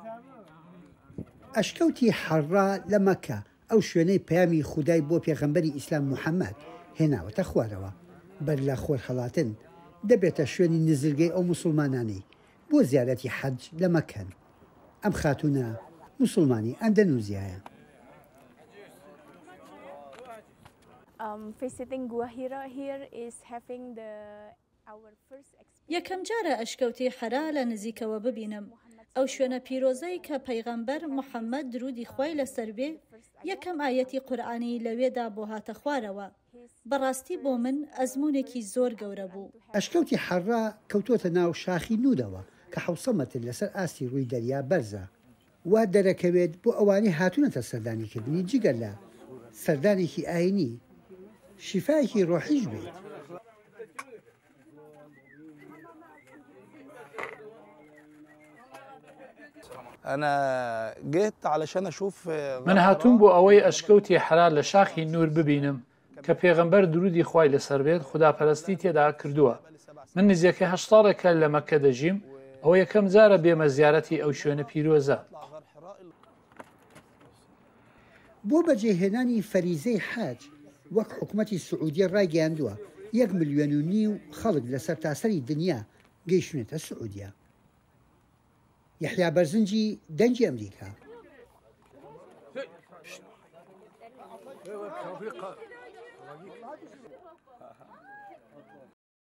ئەشکەوتی حەڕا لە مەکە ئەو شوێنەی پەیامی خودای بۆ پێغەمبەری ئیسلام محەممەد هێناوەتە خوارەوە بەر لە خۆرهەڵاتن دەبێتە شوێنی نزلگەی ئەو مسلمانانەی بۆ زیارەتی حەج لە مەکەن. ئەم خاتونە مسلمانی ئەندەنوزیایە. یەکەم جارە ئەشکەوتی حەرا لە نزیکەوە ببینم. ئەو شوێنە پیرۆزەی کە پەیغەمبەر محەممەد درودی خۆی لەسەر بێ یەکەم ئاەتی قورئانی لەوێدا بۆ هاتە خوارەوە. بەڕاستی بۆ من ئەزمونێکی زۆر گەورە بوو. ئەشکەوتی حەڕا کەوتۆتە ناو شاخی نودەوە کە 700 مەتر لەسەر ئاستی ڕووی دەریا بەرزە. وا دەرەکەوێت بۆ ئەوانەی هاتوونەتە سەردانیکردنی جگەر لە سەردانێکی ئاینی شیفایەکی ڕۆحیش بێت. من هاتووم بۆ ئەوەی ئەشکەوتی حەرا لە شاخی نور ببینم کە پێغەمبەر درودی خوای لەسەر بێت خوداپەرستی تێدا کردووە. من نزیەکەی 8 ساڵێکە لە مەکە دەژیم. ئەوە یەکەم جارە بێمە زیارەتی ئەو شوێنە پیرۆزە. بۆ بەجێهێنانی فەریزەی حاج وەک حکوومەتی سعودی ڕایگەیاندووە 1.5 ملیۆن خەڵک لە سەرتاسەری دنیا گەیشتونێتە سعودیە. یحیا بەرزنجی دەنگی ئەمریکا.